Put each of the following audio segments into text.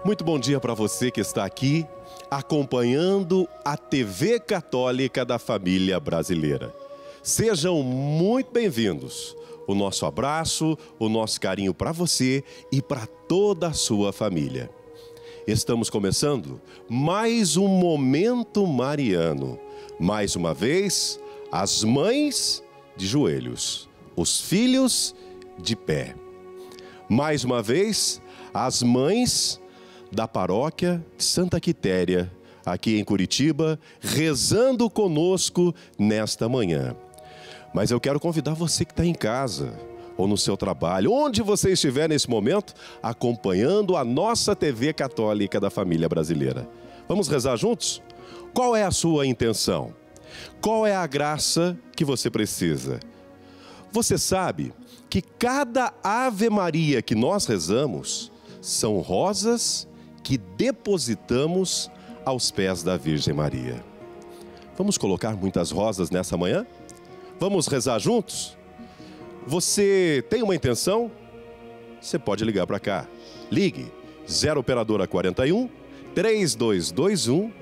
Muito bom dia para você que está aqui acompanhando a TV Católica da Família Brasileira. Sejam muito bem-vindos. O nosso abraço, o nosso carinho para você e para toda a sua família. Estamos começando mais um Momento Mariano. Mais uma vez, as mães de joelhos, os filhos de pé. Mais uma vez, as mães da paróquia Santa Quitéria, aqui em Curitiba, rezando conosco nesta manhã. Mas eu quero convidar você que está em casa ou no seu trabalho, onde você estiver nesse momento, acompanhando a nossa TV Católica da Família Brasileira. Vamos rezar juntos? Qual é a sua intenção? Qual é a graça que você precisa? Você sabe que cada Ave Maria que nós rezamos são rosas que depositamos aos pés da Virgem Maria. Vamos colocar muitas rosas nessa manhã? Vamos rezar juntos? Você tem uma intenção? Você pode ligar para cá. Ligue 0 operadora 41 3221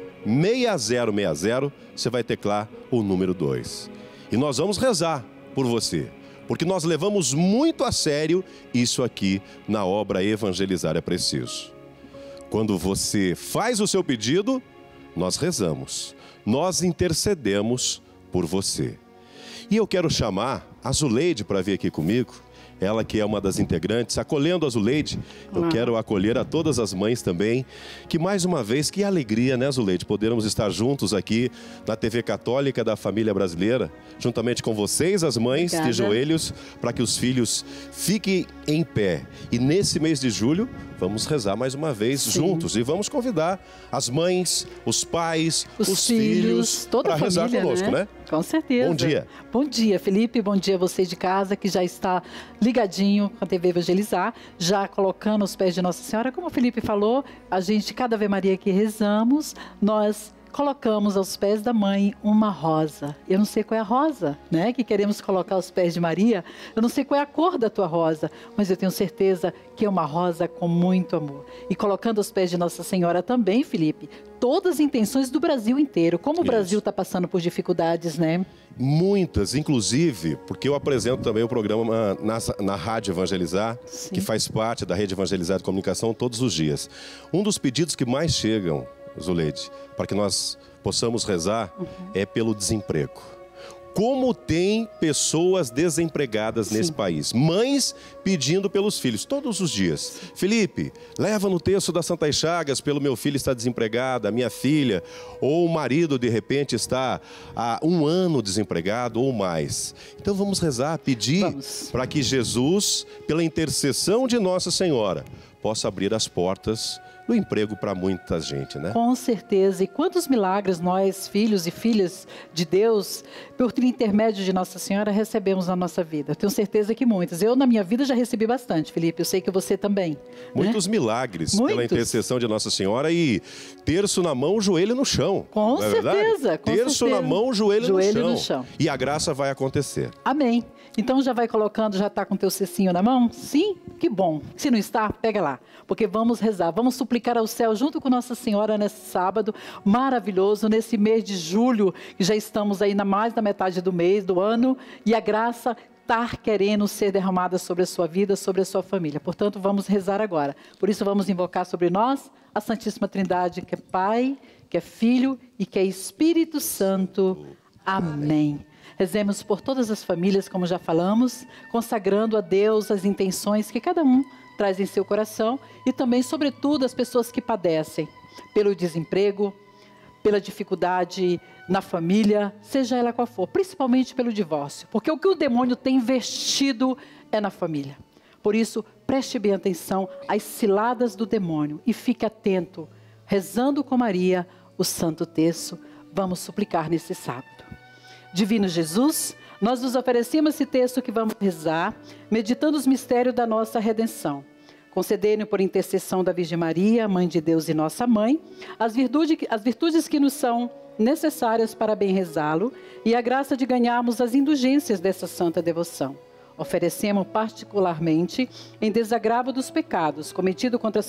6060. Você vai teclar o número 2. E nós vamos rezar por você, porque nós levamos muito a sério isso aqui na obra Evangelizar é Preciso. Quando você faz o seu pedido, nós rezamos, nós intercedemos por você. E eu quero chamar a Zuleide para vir aqui comigo, ela que é uma das integrantes, acolhendo a Zuleide. Eu quero acolher a todas as mães também, que mais uma vez, que alegria, né, Zuleide, podermos estar juntos aqui na TV Católica da Família Brasileira, juntamente com vocês, as mães de joelhos, para que os filhos fiquem em pé. E nesse mês de julho, vamos rezar mais uma vez juntos e vamos convidar as mães, os pais, os filhos toda a família, rezar conosco, né? Com certeza. Bom dia. Bom dia, Felipe. Bom dia a você de casa que já está ligadinho com a TV Evangelizar, já colocando os pés de Nossa Senhora. Como o Felipe falou, a gente, cada Ave Maria que rezamos, nós colocamos aos pés da mãe uma rosa. Eu não sei qual é a rosa, né, que queremos colocar aos pés de Maria. Eu não sei qual é a cor da tua rosa, mas eu tenho certeza que é uma rosa com muito amor. E colocando aos pés de Nossa Senhora também, Felipe, todas as intenções do Brasil inteiro. Como o Brasil está passando por dificuldades, né? Muitas, inclusive, porque eu apresento também o programa na Rádio Evangelizar, que faz parte da Rede Evangelizar de Comunicação todos os dias. Um dos pedidos que mais chegam, Zuleide, para que nós possamos rezar, é pelo desemprego. Como tem pessoas desempregadas nesse país, mães pedindo pelos filhos todos os dias. Felipe, leva no texto das Santas Chagas, pelo meu filho está desempregado, a minha filha, ou o marido de repente está há 1 ano desempregado ou mais. Então vamos rezar, pedir para que Jesus, pela intercessão de Nossa Senhora, possa abrir as portas do emprego para muita gente, né? Com certeza. E quantos milagres nós, filhos e filhas de Deus, por intermédio de Nossa Senhora, recebemos na nossa vida? Eu tenho certeza que muitas. Eu, na minha vida, já recebi bastante, Felipe. Eu sei que você também. Muitos milagres pela intercessão de Nossa Senhora e terço na mão, joelho no chão. Com certeza. Terço na mão, joelho no chão. E a graça vai acontecer. Amém. Então já vai colocando, já está com o teu cecinho na mão? Sim? Que bom. Se não está, pega lá. Porque vamos rezar, vamos suplicar ao céu junto com Nossa Senhora nesse sábado maravilhoso, nesse mês de julho, que já estamos aí na mais da metade do mês, do ano, e a graça está querendo ser derramada sobre a sua vida, sobre a sua família. Portanto, vamos rezar agora. Por isso vamos invocar sobre nós a Santíssima Trindade, que é Pai, que é Filho e que é Espírito Santo. Amém. Rezemos por todas as famílias, como já falamos, consagrando a Deus as intenções que cada um traz em seu coração e também, sobretudo, as pessoas que padecem pelo desemprego, pela dificuldade na família, seja ela qual for, principalmente pelo divórcio, porque o que o demônio tem investido é na família. Por isso, preste bem atenção às ciladas do demônio e fique atento, rezando com Maria o Santo Terço. Vamos suplicar nesse sábado. Divino Jesus, nós nos oferecemos esse texto que vamos rezar, meditando os mistérios da nossa redenção. Concedei-nos por intercessão da Virgem Maria, Mãe de Deus e nossa Mãe, as virtudes que nos são necessárias para bem rezá-lo e a graça de ganharmos as indulgências dessa santa devoção. Oferecemos particularmente em desagravo dos pecados cometidos contra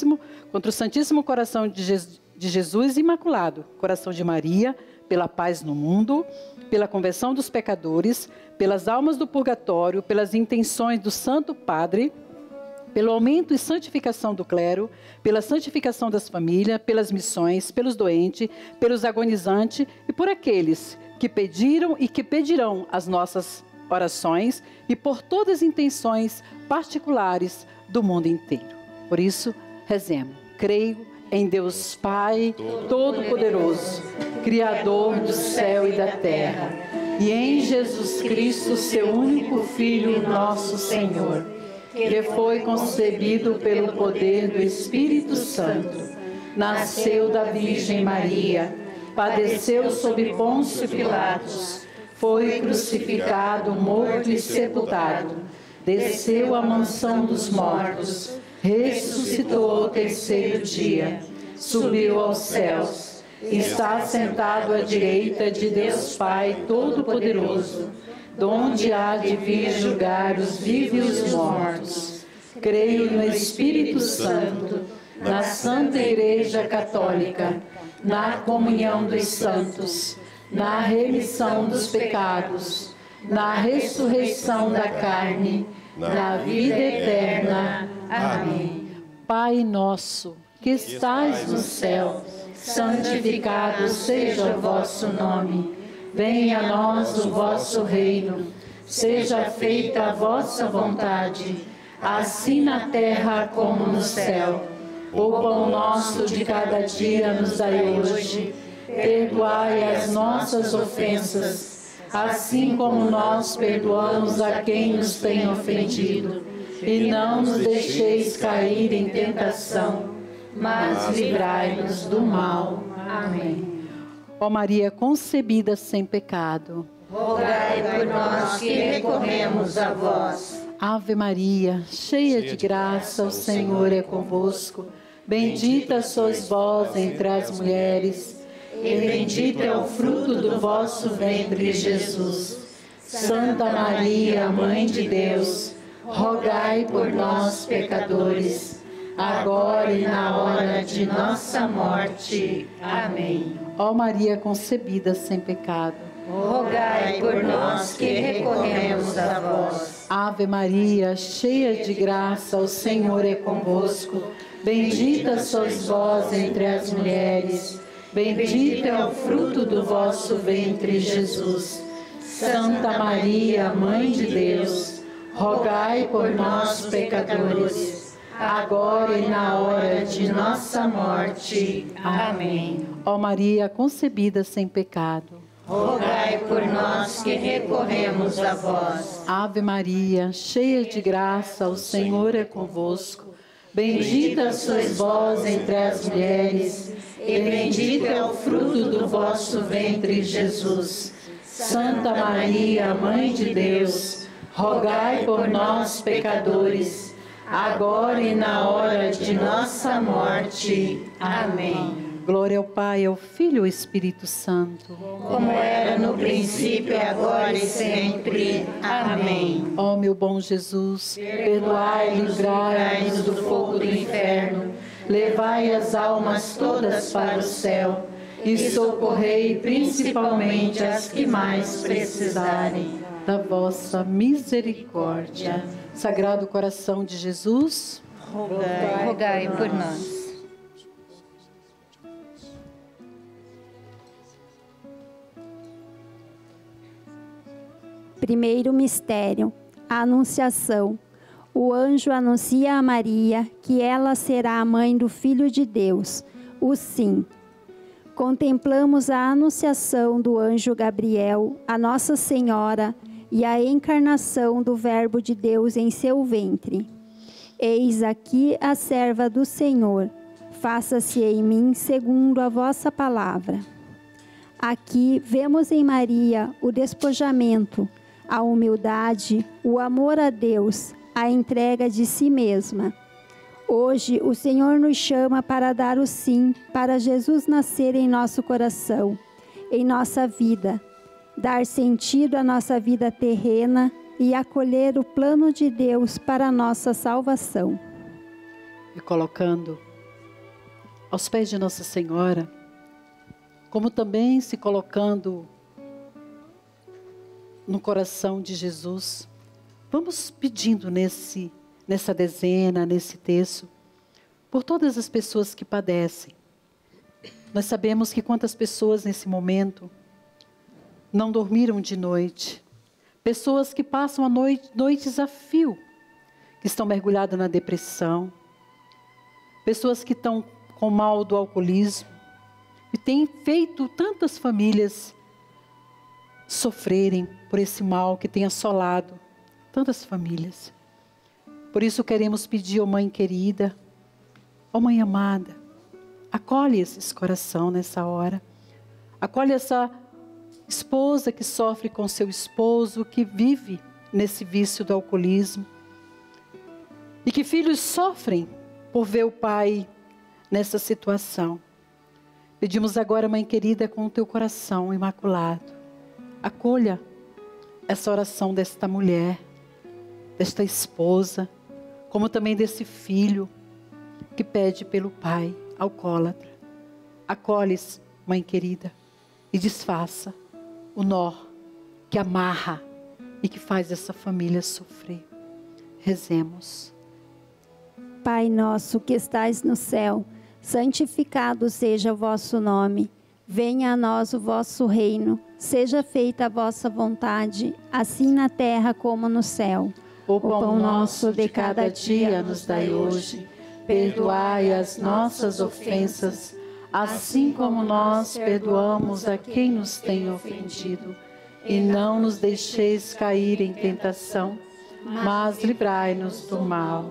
o Santíssimo Coração de Jesus Imaculado, Coração de Maria, pela paz no mundo, pela conversão dos pecadores, pelas almas do purgatório, pelas intenções do Santo Padre, pelo aumento e santificação do clero, pela santificação das famílias, pelas missões, pelos doentes, pelos agonizantes e por aqueles que pediram e que pedirão as nossas orações e por todas as intenções particulares do mundo inteiro. Por isso, rezemos. Creio em Deus Pai Todo-Poderoso, Criador do céu e da terra, e em Jesus Cristo, seu único Filho, nosso Senhor, que foi concebido pelo poder do Espírito Santo, nasceu da Virgem Maria, padeceu sob Pôncio Pilatos, foi crucificado, morto e sepultado, desceu à mansão dos mortos, ressuscitou ao terceiro dia, subiu aos céus, está sentado à direita de Deus Pai Todo-Poderoso, donde há de vir julgar os vivos e os mortos. Creio no Espírito Santo, na Santa Igreja Católica, na comunhão dos santos, na remissão dos pecados, na ressurreição da carne, na vida eterna. Amém. Pai nosso, que estais no céu, santificado seja o vosso nome. Venha a nós o vosso reino. Seja feita a vossa vontade, assim na terra como no céu. O pão nosso de cada dia nos dai hoje. Perdoai as nossas ofensas, assim como nós perdoamos a quem nos tem ofendido. E não nos deixeis cair em tentação, mas livrai-nos do mal. Amém. Ó Maria concebida sem pecado, rogai por nós que recorremos a vós. Ave Maria, cheia de graça, o Senhor é convosco. Bendita sois vós entre as mulheres, e bendito é o fruto do vosso ventre, Jesus. Santa Maria, Mãe de Deus, rogai por nós, pecadores, agora e na hora de nossa morte. Amém. Ó Maria concebida sem pecado, rogai por nós que recorremos a vós. Ave Maria, cheia de graça, o Senhor é convosco. Bendita sois vós entre as mulheres, bendito é o fruto do vosso ventre, Jesus. Santa Maria, Mãe de Deus, rogai por nós, pecadores, agora e na hora de nossa morte. Amém. Ó Maria concebida sem pecado, rogai por nós que recorremos a vós. Ave Maria, cheia de graça, o Senhor é convosco. Bendita sois vós entre as mulheres, e bendito é o fruto do vosso ventre, Jesus. Santa Maria, Mãe de Deus, rogai por nós, pecadores, agora e na hora de nossa morte. Amém. Glória ao Pai, ao Filho e ao Espírito Santo. Como era no princípio, agora e sempre. Amém. Ó meu bom Jesus, perdoai e livrai-nos do fogo do inferno, levai as almas todas para o céu e socorrei principalmente as que mais precisarem da vossa misericórdia. Sagrado Coração de Jesus, rogai por nós. Primeiro mistério, a Anunciação. O anjo anuncia a Maria que ela será a mãe do Filho de Deus, o Sim. Contemplamos a anunciação do anjo Gabriel, a Nossa Senhora e a encarnação do Verbo de Deus em seu ventre. Eis aqui a serva do Senhor, faça-se em mim segundo a vossa palavra. Aqui vemos em Maria o despojamento, a humildade, o amor a Deus, a entrega de si mesma. Hoje, o Senhor nos chama para dar o sim, para Jesus nascer em nosso coração, em nossa vida, dar sentido à nossa vida terrena, e acolher o plano de Deus para a nossa salvação. E colocando aos pés de Nossa Senhora, como também se colocando no coração de Jesus, vamos pedindo nessa dezena, nesse terço, por todas as pessoas que padecem. Nós sabemos que quantas pessoas nesse momento não dormiram de noite, pessoas que passam a noites a fio, que estão mergulhadas na depressão, pessoas que estão com o mal do alcoolismo, e tem feito tantas famílias sofrerem por esse mal que tem assolado tantas famílias. Por isso queremos pedir, ó Mãe querida, ó Mãe amada, acolhe esse coração nessa hora, acolhe essa esposa que sofre com seu esposo, que vive nesse vício do alcoolismo, e que filhos sofrem por ver o pai nessa situação. Pedimos agora, Mãe querida, com o teu coração imaculado, acolha essa oração desta mulher, desta esposa, como também desse filho que pede pelo pai alcoólatra. Acolhe-se, Mãe querida, e desfaça o nó que amarra e que faz essa família sofrer. Rezemos. Pai nosso que estais no céu, santificado seja o vosso nome. Venha a nós o vosso reino. Seja feita a vossa vontade, assim na terra como no céu. O pão nosso de cada dia nos dai hoje. Perdoai as nossas ofensas, assim como nós perdoamos a quem nos tem ofendido. E não nos deixeis cair em tentação, mas livrai-nos do mal.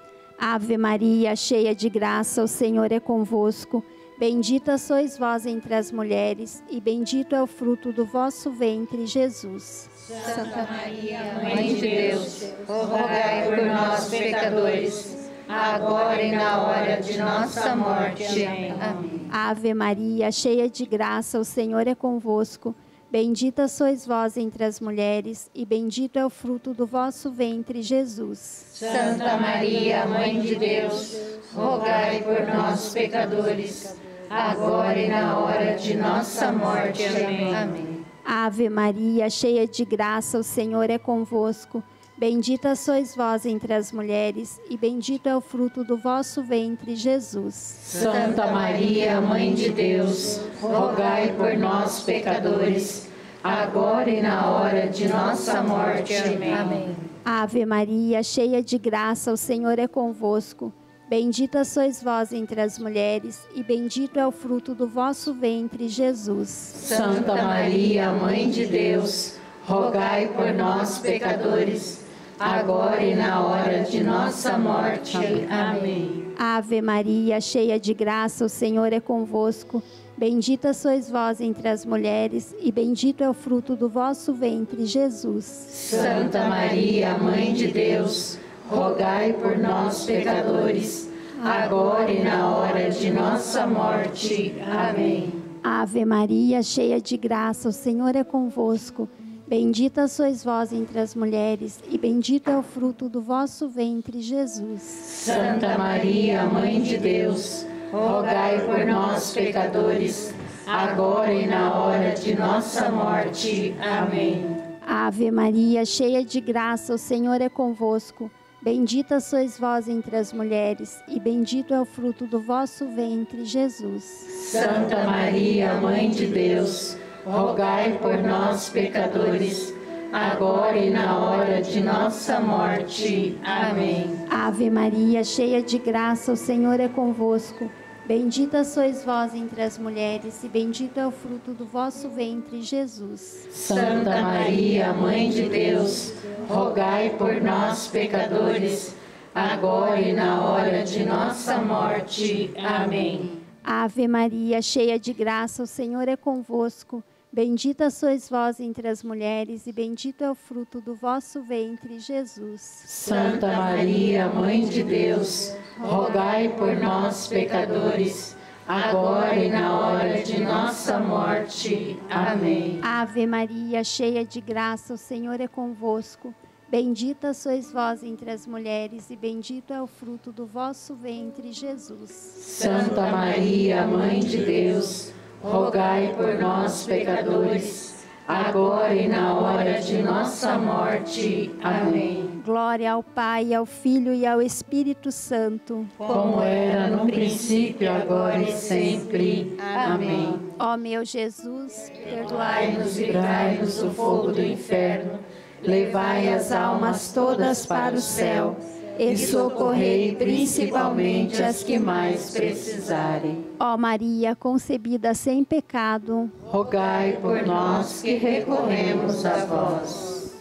Ave Maria, cheia de graça, o Senhor é convosco. Bendita sois vós entre as mulheres, e bendito é o fruto do vosso ventre, Jesus. Santa Maria, Mãe de Deus, rogai por nós, pecadores, agora e na hora de nossa morte. Amém. Ave Maria, cheia de graça, o Senhor é convosco. Bendita sois vós entre as mulheres, e bendito é o fruto do vosso ventre, Jesus. Santa Maria, Mãe de Deus, rogai por nós, pecadores, agora e na hora de nossa morte. Amém. Ave Maria, cheia de graça, o Senhor é convosco. Bendita sois vós entre as mulheres, e bendito é o fruto do vosso ventre, Jesus. Santa Maria, Mãe de Deus, rogai por nós, pecadores, agora e na hora de nossa morte. Amém. Ave Maria, cheia de graça, o Senhor é convosco. Bendita sois vós entre as mulheres, e bendito é o fruto do vosso ventre, Jesus. Santa Maria, Mãe de Deus, rogai por nós, pecadores, agora e na hora de nossa morte. Amém. Ave Maria, cheia de graça, o Senhor é convosco. Bendita sois vós entre as mulheres, e bendito é o fruto do vosso ventre, Jesus. Santa Maria, Mãe de Deus, rogai por nós, pecadores, agora e na hora de nossa morte. Amém. Ave Maria, cheia de graça, o Senhor é convosco. Bendita sois vós entre as mulheres, e bendito é o fruto do vosso ventre, Jesus. Santa Maria, Mãe de Deus, rogai por nós, pecadores, agora e na hora de nossa morte. Amém. Ave Maria, cheia de graça, o Senhor é convosco. Bendita sois vós entre as mulheres, e bendito é o fruto do vosso ventre, Jesus. Santa Maria, Mãe de Deus, rogai por nós, pecadores, agora e na hora de nossa morte. Amém. Ave Maria, cheia de graça, o Senhor é convosco. Bendita sois vós entre as mulheres, e bendito é o fruto do vosso ventre, Jesus. Santa Maria, Mãe de Deus, rogai por nós, pecadores, agora e na hora de nossa morte. Amém. Ave Maria, cheia de graça, o Senhor é convosco. Bendita sois vós entre as mulheres, e bendito é o fruto do vosso ventre, Jesus. Santa Maria, Mãe de Deus, rogai por nós, pecadores, agora e na hora de nossa morte. Amém. Ave Maria, cheia de graça, o Senhor é convosco. Bendita sois vós entre as mulheres, e bendito é o fruto do vosso ventre, Jesus. Santa Maria, Mãe de Deus, rogai por nós, pecadores, agora e na hora de nossa morte. Amém. Glória ao Pai, ao Filho e ao Espírito Santo. Como era no princípio, agora e sempre. Amém. Ó meu Jesus, Perdoai-nos e livrai-nos do fogo do inferno. Levai as almas todas para o céu e socorrei principalmente as que mais precisarem. ó Maria, concebida sem pecado, Rogai por nós que recorremos a vós.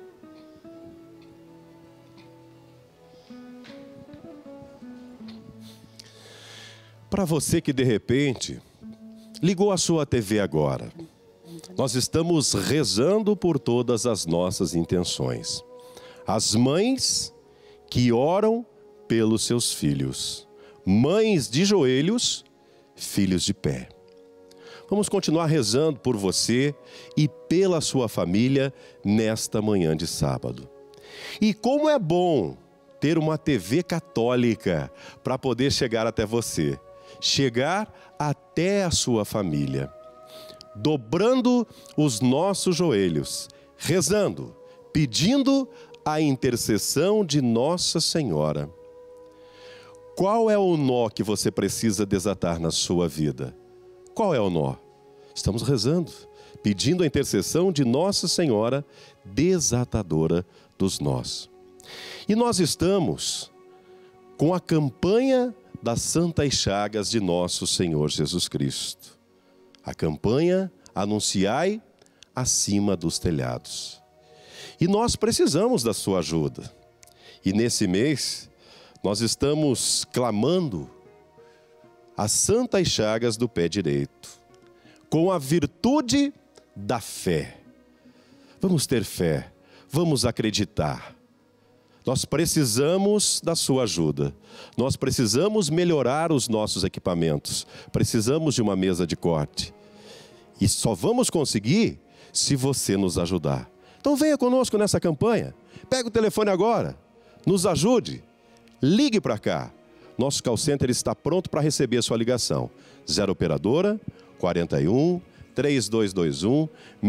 Para você que de repente ligou a sua TV agora, nós estamos rezando por todas as nossas intenções. As mães que oram pelos seus filhos. Mães de joelhos, filhos de pé. Vamos continuar rezando por você e pela sua família nesta manhã de sábado. E como é bom ter uma TV católica para poder chegar até você, chegar até a sua família. Dobrando os nossos joelhos, rezando, pedindo a intercessão de Nossa Senhora. Qual é o nó que você precisa desatar na sua vida? Qual é o nó? Estamos rezando, pedindo a intercessão de Nossa Senhora, desatadora dos nós. E nós estamos com a campanha das Santas Chagas de Nosso Senhor Jesus Cristo. A campanha Anunciai acima dos telhados. E nós precisamos da sua ajuda. E nesse mês, nós estamos clamando as Santas Chagas do pé direito, com a virtude da fé. Vamos ter fé, vamos acreditar. Nós precisamos da sua ajuda. Nós precisamos melhorar os nossos equipamentos. Precisamos de uma mesa de corte. E só vamos conseguir se você nos ajudar. Então venha conosco nessa campanha. Pega o telefone agora. Nos ajude. Ligue para cá. Nosso call center está pronto para receber a sua ligação. 0 operadora 41 3221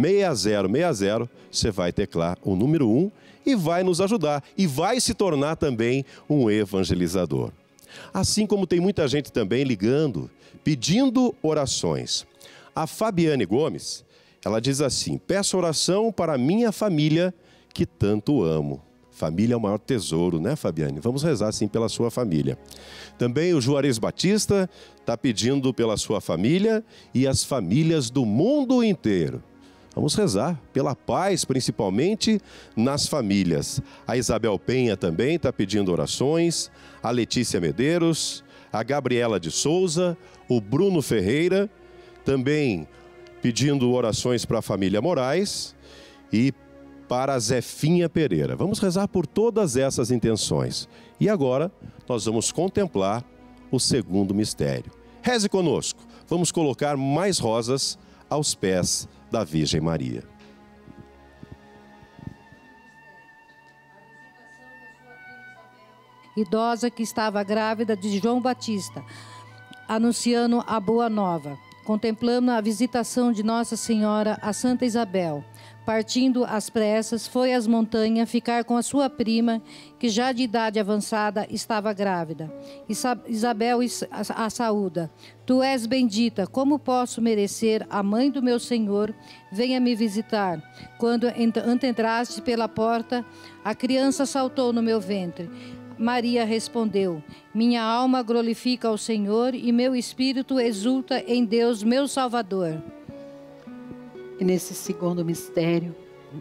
6060. Você vai teclar o número 1 e vai nos ajudar. E vai se tornar também um evangelizador. Assim como tem muita gente também ligando, pedindo orações. A Fabiane Gomes, ela diz assim: peço oração para a minha família que tanto amo. Família é o maior tesouro, né, Fabiane? Vamos rezar assim pela sua família. Também o Juarez Batista está pedindo pela sua família e as famílias do mundo inteiro. Vamos rezar pela paz, principalmente nas famílias. A Isabel Penha também está pedindo orações, a Letícia Medeiros, a Gabriela de Souza, o Bruno Ferreira, também pedindo orações para a família Moraes e para a Zefinha Pereira. Vamos rezar por todas essas intenções. E agora nós vamos contemplar o segundo mistério. Reze conosco. Vamos colocar mais rosas aos pés da Virgem Maria. Idosa que estava grávida de João Batista, anunciando a boa nova. Contemplando a visitação de Nossa Senhora a Santa Isabel. Partindo às pressas, foi às montanhas ficar com a sua prima, que já de idade avançada estava grávida. Isabel a saúda: Tu és bendita, como posso merecer? A mãe do meu Senhor venha me visitar. Quando entraste pela porta, a criança saltou no meu ventre. Maria respondeu: minha alma glorifica ao Senhor e meu espírito exulta em Deus, meu Salvador. E nesse segundo mistério,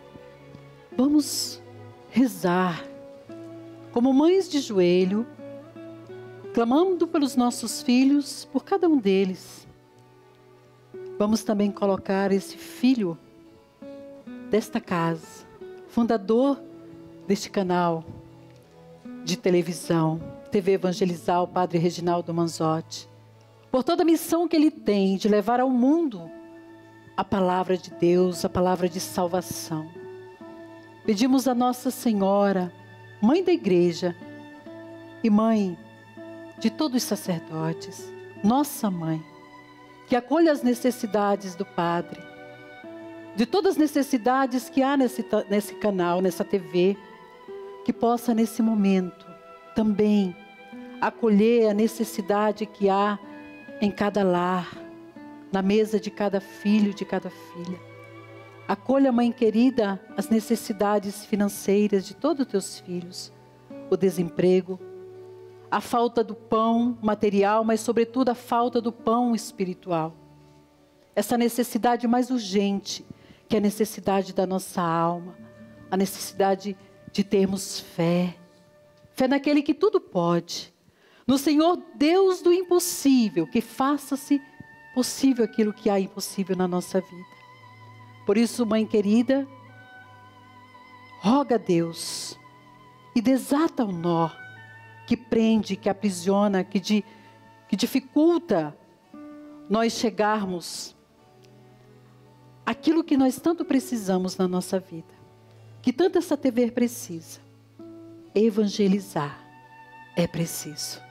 vamos rezar como mães de joelho, clamando pelos nossos filhos, por cada um deles. Vamos também colocar esse filho desta casa, fundador deste canal de televisão, TV Evangelizar, o Padre Reginaldo Manzotti, por toda a missão que ele tem de levar ao mundo a palavra de Deus, a palavra de salvação. Pedimos a Nossa Senhora, Mãe da Igreja e Mãe de todos os sacerdotes, nossa Mãe, que acolha as necessidades do Padre, de todas as necessidades que há nesse canal, nessa TV, que possa nesse momento também acolher a necessidade que há em cada lar, na mesa de cada filho, de cada filha. Acolha, Mãe querida, as necessidades financeiras de todos os teus filhos, o desemprego, a falta do pão material, mas sobretudo a falta do pão espiritual. Essa necessidade mais urgente, que é a necessidade da nossa alma, a necessidade de termos fé. Fé naquele que tudo pode. No Senhor Deus do impossível, que faça-se possível aquilo que há impossível na nossa vida. Por isso, Mãe querida, roga a Deus e desata o nó que prende, que aprisiona, que dificulta nós chegarmos àquilo que nós tanto precisamos na nossa vida, que tanto essa TV precisa. Evangelizar é preciso.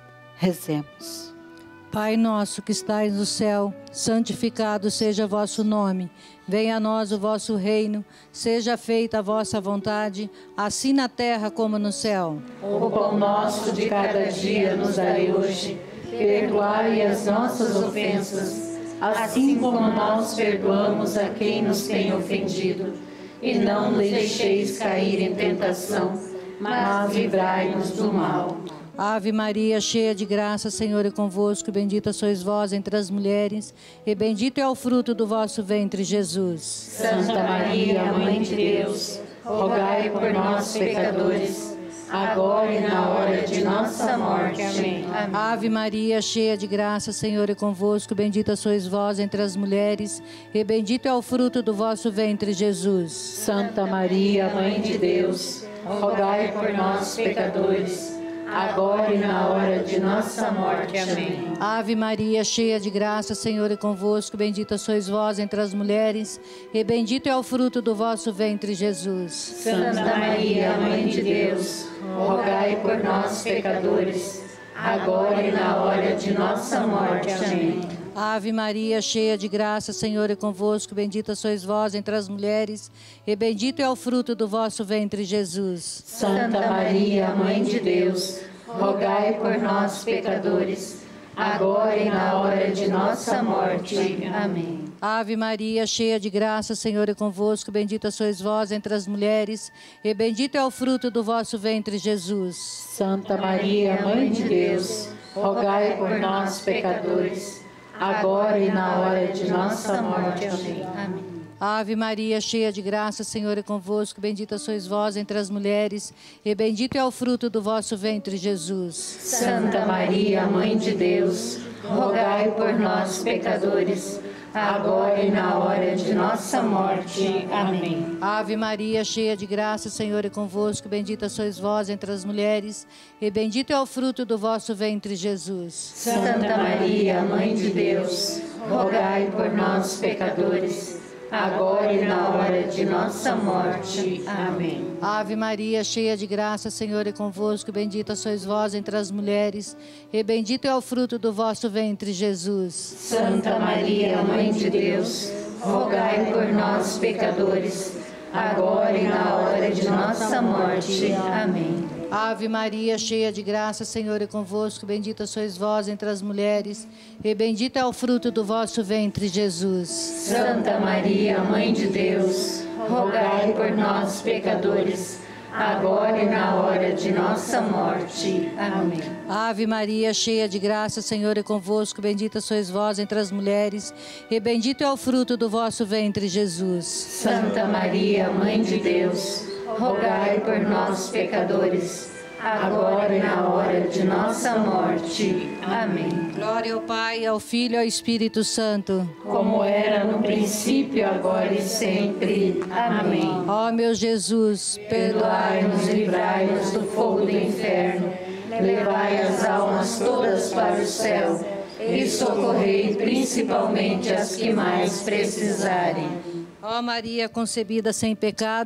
Rezemos. Pai nosso que estais no céu, santificado seja vosso nome. Venha a nós o vosso reino, seja feita a vossa vontade, assim na terra como no céu. O pão nosso de cada dia nos dai hoje. Perdoai as nossas ofensas, assim como nós perdoamos a quem nos tem ofendido. E não nos deixeis cair em tentação, mas livrai-nos do mal. Ave Maria, cheia de graça, Senhor é convosco, bendita sois vós entre as mulheres, e bendito é o fruto do vosso ventre, Jesus. Santa Maria, Mãe de Deus, rogai por nós, pecadores, agora e na hora de nossa morte. Amém. Ave Maria, cheia de graça, Senhor é convosco, bendita sois vós entre as mulheres, e bendito é o fruto do vosso ventre, Jesus. Santa Maria, Mãe de Deus, rogai por nós, pecadores, agora e na hora de nossa morte. Amém. Ave Maria, cheia de graça, Senhor é convosco, bendita sois vós entre as mulheres, e bendito é o fruto do vosso ventre, Jesus. Santa Maria, Mãe de Deus, rogai por nós, pecadores, agora e na hora de nossa morte. Amém. Ave Maria, cheia de graça, Senhor é convosco, bendita sois vós entre as mulheres, e bendito é o fruto do vosso ventre, Jesus. Santa Maria, Mãe de Deus, rogai por nós, pecadores, agora e na hora de nossa morte. Amém. Ave Maria, cheia de graça, Senhor é convosco, bendita sois vós entre as mulheres, e bendito é o fruto do vosso ventre, Jesus. Santa Maria, Mãe de Deus, rogai por nós, pecadores, agora e na hora de nossa morte. Amém. Ave Maria, cheia de graça, Senhor é convosco, bendita sois vós entre as mulheres, e bendito é o fruto do vosso ventre, Jesus. Santa Maria, Mãe de Deus, rogai por nós, pecadores, agora e na hora de nossa morte. Amém. Ave Maria, cheia de graça, Senhor é convosco, bendita sois vós entre as mulheres, e bendito é o fruto do vosso ventre, Jesus. Santa Maria, Mãe de Deus, rogai por nós, pecadores, agora e na hora de nossa morte. Amém. Ave Maria, cheia de graça, Senhor é convosco, bendita sois vós entre as mulheres, e bendito é o fruto do vosso ventre, Jesus. Santa Maria, Mãe de Deus, rogai por nós, pecadores, agora e na hora de nossa morte. Amém. Ave Maria, cheia de graça, Senhor é convosco, bendita sois vós entre as mulheres, e bendito é o fruto do vosso ventre, Jesus. Santa Maria, Mãe de Deus, rogai por nós, pecadores, agora e na hora de nossa morte. Amém. Ave Maria, cheia de graça, Senhor é convosco, bendita sois vós entre as mulheres, e bendito é o fruto do vosso ventre, Jesus. Santa Maria, Mãe de Deus, rogai por nós, pecadores, agora e na hora de nossa morte. Amém. Glória ao Pai, ao Filho e ao Espírito Santo, como era no princípio, agora e sempre. Amém. Ó meu Jesus, perdoai-nos e livrai-nos do fogo do inferno, levai as almas todas para o céu e socorrei principalmente as que mais precisarem. Ó Maria concebida sem pecado,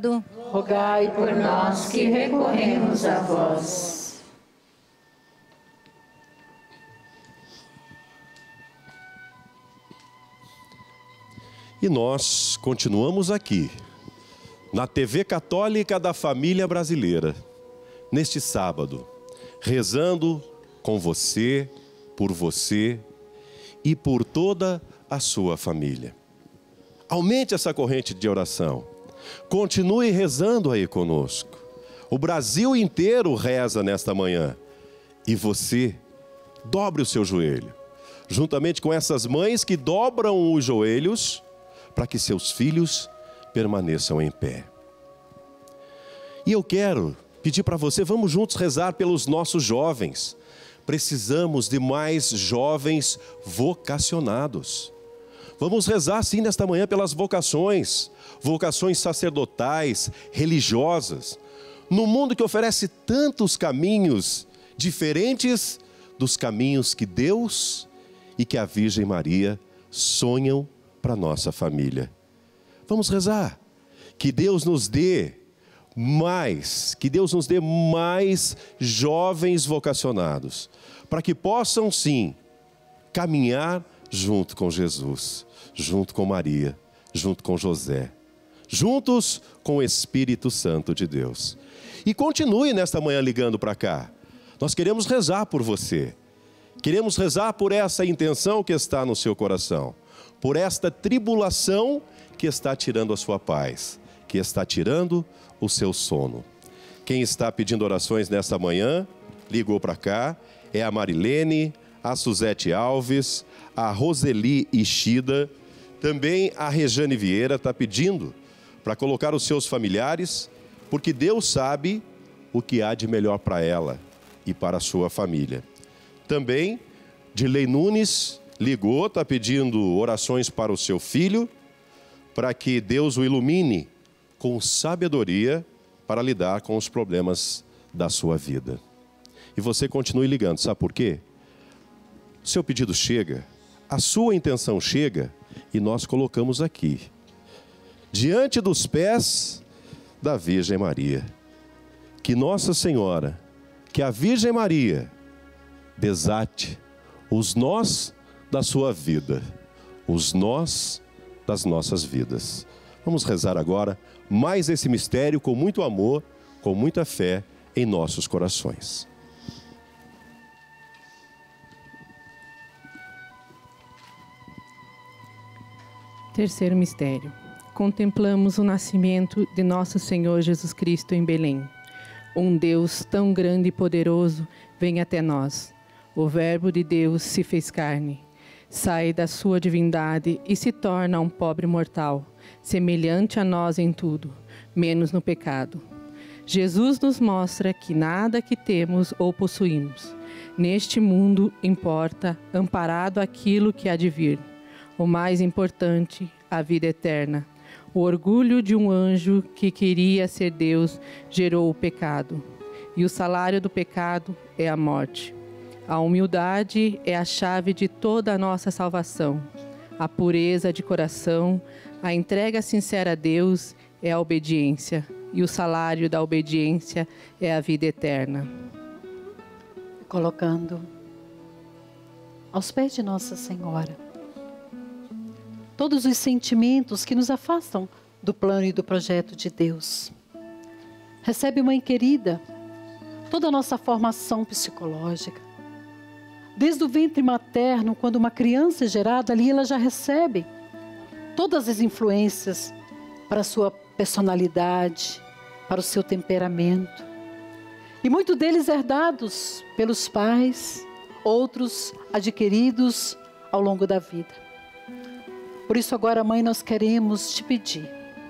rogai por nós que recorremos a vós. E nós continuamos aqui, na TV Católica da Família Brasileira, neste sábado, rezando com você, por você e por toda a sua família. Aumente essa corrente de oração. Continue rezando aí conosco. O Brasil inteiro reza nesta manhã. E você, dobre o seu joelho, juntamente com essas mães que dobram os joelhos, para que seus filhos permaneçam em pé. E eu quero pedir para você, vamos juntos rezar pelos nossos jovens. Precisamos de mais jovens vocacionados. Vamos rezar sim nesta manhã pelas vocações, vocações sacerdotais, religiosas, no mundo que oferece tantos caminhos diferentes dos caminhos que Deus e que a Virgem Maria sonham para a nossa família. Vamos rezar, que Deus nos dê mais jovens vocacionados, para que possam sim caminhar junto com Jesus, junto com Maria, junto com José, juntos com o Espírito Santo de Deus. E continue nesta manhã ligando para cá. Nós queremos rezar por você. Queremos rezar por essa intenção que está no seu coração, por esta tribulação que está tirando a sua paz, que está tirando o seu sono. Quem está pedindo orações nesta manhã, ligou para cá, é a Marilene, a Suzete Alves, a Roseli Ishida, também a Rejane Vieira está pedindo para colocar os seus familiares, porque Deus sabe o que há de melhor para ela e para a sua família. Também, Dilei Nunes ligou, está pedindo orações para o seu filho, para que Deus o ilumine com sabedoria para lidar com os problemas da sua vida. E você continue ligando, sabe por quê? O seu pedido chega, a sua intenção chega e nós colocamos aqui, diante dos pés da Virgem Maria. Que Nossa Senhora, que a Virgem Maria desate os nós da sua vida, os nós das nossas vidas. Vamos rezar agora mais esse mistério com muito amor, com muita fé em nossos corações. Terceiro mistério. Contemplamos o nascimento de nosso Senhor Jesus Cristo em Belém. Um Deus tão grande e poderoso vem até nós. O Verbo de Deus se fez carne, sai da sua divindade e se torna um pobre mortal, semelhante a nós em tudo, menos no pecado. Jesus nos mostra que nada que temos ou possuímos neste mundo importa, amparado aquilo que há de vir. O mais importante, a vida eterna. O orgulho de um anjo que queria ser Deus gerou o pecado, e o salário do pecado é a morte. A humildade é a chave de toda a nossa salvação. A pureza de coração, a entrega sincera a Deus é a obediência, e o salário da obediência é a vida eterna. Colocando aos pés de Nossa Senhora todos os sentimentos que nos afastam do plano e do projeto de Deus. Recebe, mãe querida, toda a nossa formação psicológica. Desde o ventre materno, quando uma criança é gerada, ali ela já recebe todas as influências para a sua personalidade, para o seu temperamento. E muitos deles herdados pelos pais, outros adquiridos ao longo da vida. Por isso agora, mãe, nós queremos te pedir,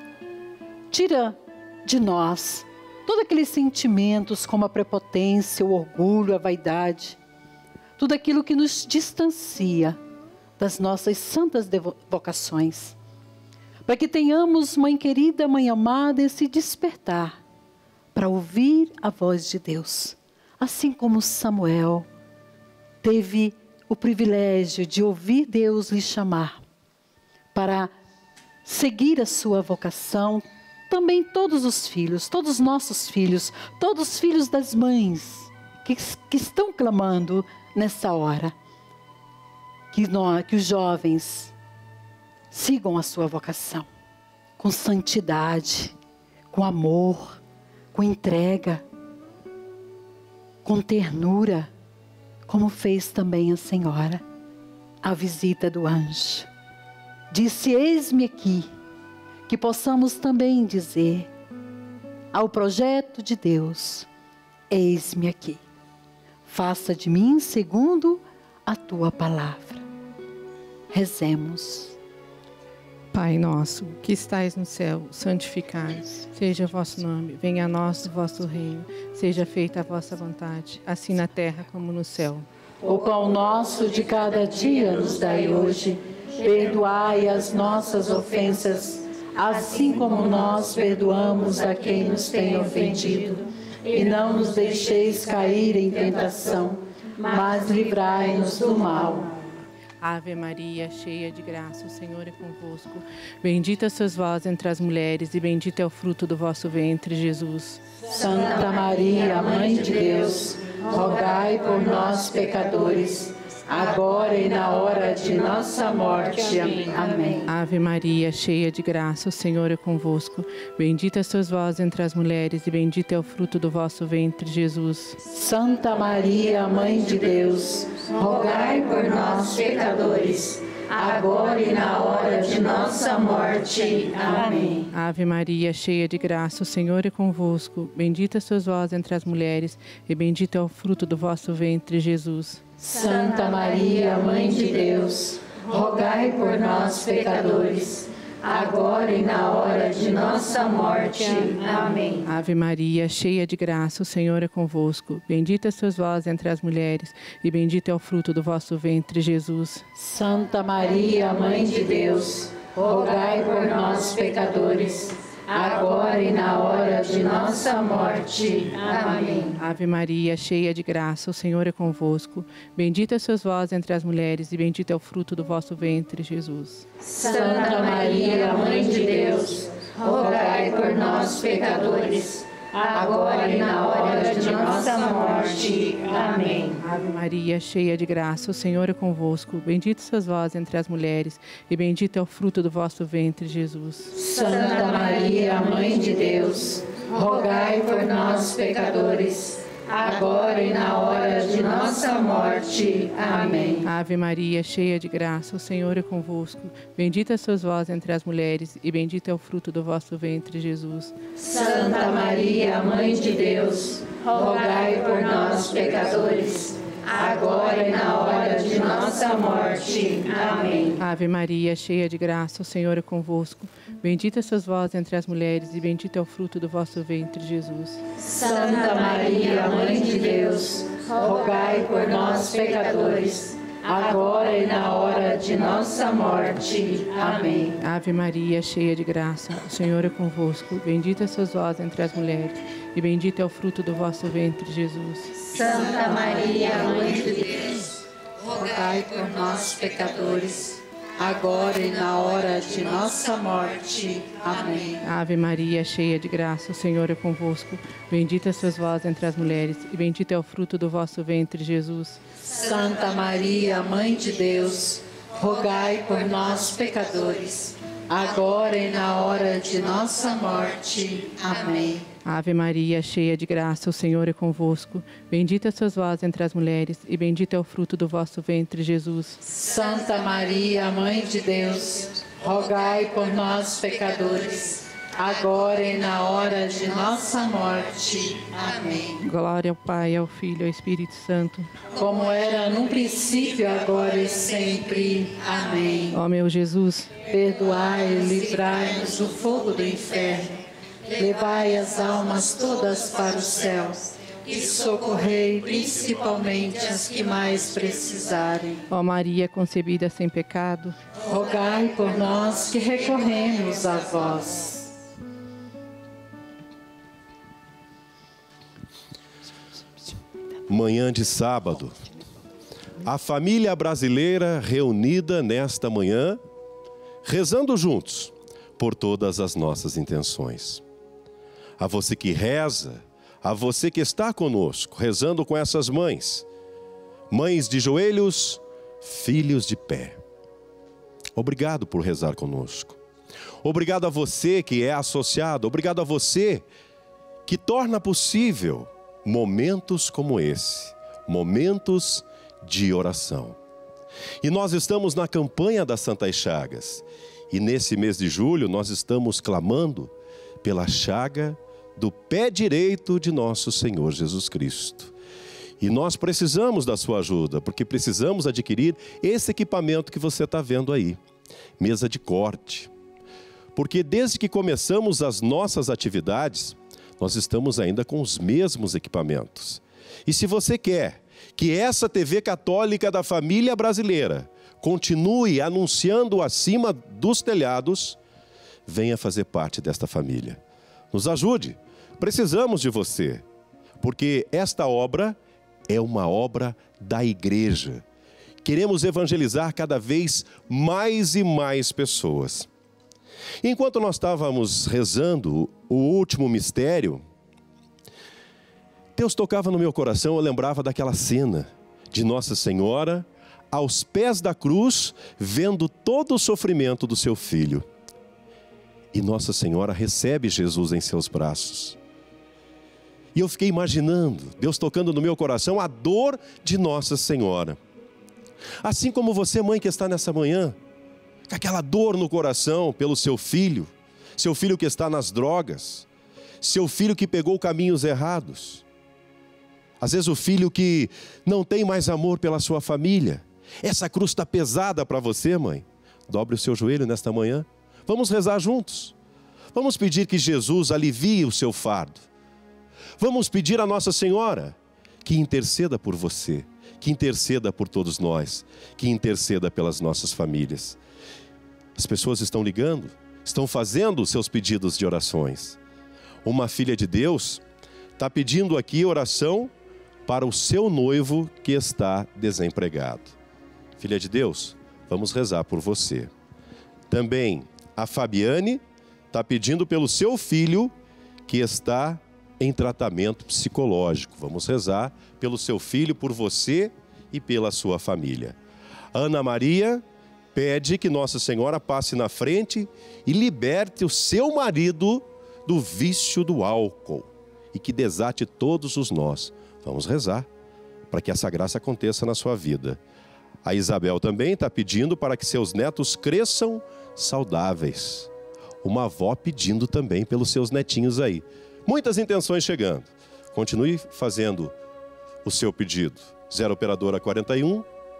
tira de nós todos aqueles sentimentos como a prepotência, o orgulho, a vaidade, tudo aquilo que nos distancia das nossas santas vocações, para que tenhamos, mãe querida, mãe amada, esse despertar para ouvir a voz de Deus, assim como Samuel teve o privilégio de ouvir Deus lhe chamar para seguir a sua vocação também todos os filhos, todos os nossos filhos, todos os filhos das mães que estão clamando nessa hora. Que os jovens sigam a sua vocação com santidade, com amor, com entrega, com ternura, como fez também a Senhora, a visita do anjo. Disse: eis-me aqui, que possamos também dizer ao projeto de Deus: eis-me aqui, faça de mim segundo a tua palavra. Rezemos. Pai nosso, que estais no céu, santificado seja o vosso nome. Venha a nós o vosso reino. Seja feita a vossa vontade, assim na terra como no céu. O pão nosso de cada dia nos dai hoje. Perdoai as nossas ofensas, assim como nós perdoamos a quem nos tem ofendido. E não nos deixeis cair em tentação, mas livrai-nos do mal. Ave Maria, cheia de graça, o Senhor é convosco. Bendita sois vós entre as mulheres, e bendito é o fruto do vosso ventre, Jesus. Santa Maria, Mãe de Deus, rogai por nós, pecadores, agora e na hora de nossa morte. Amém. Ave Maria, cheia de graça, o Senhor é convosco. Bendita sois vós entre as mulheres, e bendito é o fruto do vosso ventre, Jesus. Santa Maria, Mãe de Deus, rogai por nós, pecadores, agora e na hora de nossa morte. Amém. Ave Maria, cheia de graça, o Senhor é convosco. Bendita sois vós entre as mulheres, e bendito é o fruto do vosso ventre, Jesus. Santa Maria, Mãe de Deus, rogai por nós, pecadores, agora e na hora de nossa morte. Amém. Ave Maria, cheia de graça, o Senhor é convosco. Bendita sois vós entre as mulheres, e bendito é o fruto do vosso ventre, Jesus. Santa Maria, Mãe de Deus, rogai por nós, pecadores, agora e na hora de nossa morte. Amém. Ave Maria, cheia de graça, o Senhor é convosco. Bendita sois vós entre as mulheres, e bendito é o fruto do vosso ventre, Jesus. Santa Maria, Mãe de Deus, rogai por nós, pecadores, agora e na hora de nossa morte. Amém. Ave Maria, cheia de graça, o Senhor é convosco. Bendita sois vós entre as mulheres, e bendito é o fruto do vosso ventre, Jesus. Santa Maria, Mãe de Deus, rogai por nós, pecadores, agora e na hora de nossa morte. Amém. Ave Maria, cheia de graça, o Senhor é convosco. Bendita sois vós entre as mulheres, e bendito é o fruto do vosso ventre, Jesus. Santa Maria, Mãe de Deus, rogai por nós, pecadores, agora e na hora de nossa morte. Amém. Ave Maria, cheia de graça, o Senhor é convosco. Bendita sois vós entre as mulheres, e bendito é o fruto do vosso ventre, Jesus. Santa Maria, Mãe de Deus, rogai por nós, pecadores, agora e na hora de nossa morte. Amém. Ave Maria, cheia de graça, o Senhor é convosco. Bendita sois vós entre as mulheres, e bendito é o fruto do vosso ventre, Jesus. Santa Maria, Mãe de Deus, rogai por nós, pecadores, agora e na hora de nossa morte. Amém. Ave Maria, cheia de graça, o Senhor é convosco. Bendita sois vós entre as mulheres, e bendito é o fruto do vosso ventre, Jesus. Santa Maria, Mãe de Deus, rogai por nós, pecadores, agora e na hora de nossa morte. Amém. Ave Maria, cheia de graça, o Senhor é convosco. Bendita sois vós entre as mulheres, e bendito é o fruto do vosso ventre, Jesus. Santa Maria, Mãe de Deus, rogai por nós, pecadores, agora e na hora de nossa morte. Amém. Glória ao Pai, ao Filho e ao Espírito Santo. Como era no princípio, agora e sempre. Amém. Ó meu Jesus, perdoai e livrai-nos do fogo do inferno. Levai as almas todas para o céu e socorrei principalmente as que mais precisarem. ó Maria concebida sem pecado, rogai por nós que recorremos a vós. Manhã de sábado. A família brasileira reunida nesta manhã, rezando juntos por todas as nossas intenções. A você que reza, a você que está conosco, rezando com essas mães, mães de joelhos, filhos de pé. Obrigado por rezar conosco. Obrigado a você que é associado, obrigado a você que torna possível momentos como esse, momentos de oração. E nós estamos na campanha das Santas Chagas, e nesse mês de julho nós estamos clamando pela chaga do pé direito de nosso Senhor Jesus Cristo. E nós precisamos da sua ajuda, porque precisamos adquirir esse equipamento que você está vendo aí, mesa de corte. Porque desde que começamos as nossas atividades, nós estamos ainda com os mesmos equipamentos. E se você quer que essa TV Católica da Família Brasileira continue anunciando acima dos telhados, venha fazer parte desta família. Nos ajude, precisamos de você, porque esta obra é uma obra da igreja. Queremos evangelizar cada vez mais e mais pessoas. Enquanto nós estávamos rezando o último mistério, Deus tocava no meu coração, eu lembrava daquela cena de Nossa Senhora aos pés da cruz, vendo todo o sofrimento do seu filho. E Nossa Senhora recebe Jesus em seus braços. E eu fiquei imaginando, Deus tocando no meu coração, a dor de Nossa Senhora. Assim como você, mãe, que está nessa manhã, com aquela dor no coração pelo seu filho que está nas drogas, seu filho que pegou caminhos errados. Às vezes o filho que não tem mais amor pela sua família. Essa cruz está pesada para você, mãe. Dobre o seu joelho nesta manhã. Vamos rezar juntos. Vamos pedir que Jesus alivie o seu fardo. Vamos pedir a Nossa Senhora que interceda por você, que interceda por todos nós, que interceda pelas nossas famílias. As pessoas estão ligando, estão fazendo os seus pedidos de orações. Uma filha de Deus está pedindo aqui oração para o seu noivo que está desempregado. Filha de Deus, vamos rezar por você. Também a Fabiane está pedindo pelo seu filho que está em tratamento psicológico. Vamos rezar pelo seu filho, por você e pela sua família. Ana Maria pede que Nossa Senhora passe na frente e liberte o seu marido do vício do álcool e que desate todos os nós. Vamos rezar para que essa graça aconteça na sua vida. A Isabel também está pedindo para que seus netos cresçam saudáveis. Uma avó pedindo também pelos seus netinhos aí. Muitas intenções chegando. Continue fazendo o seu pedido. 0 operadora 41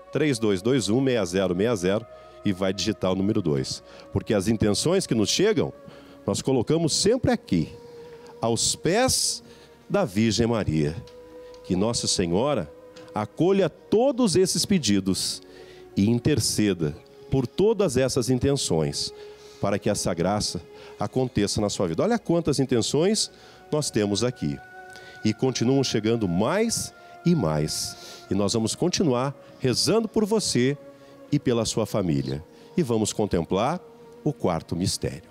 3221 6060 e vai digitar o número 2. Porque as intenções que nos chegam, nós colocamos sempre aqui, aos pés da Virgem Maria. Que Nossa Senhora acolha todos esses pedidos e interceda por todas essas intenções, para que essa graça aconteça na sua vida. Olha quantas intenções nós temos aqui. E continuam chegando mais e mais. E nós vamos continuar rezando por você e pela sua família. E vamos contemplar o quarto mistério.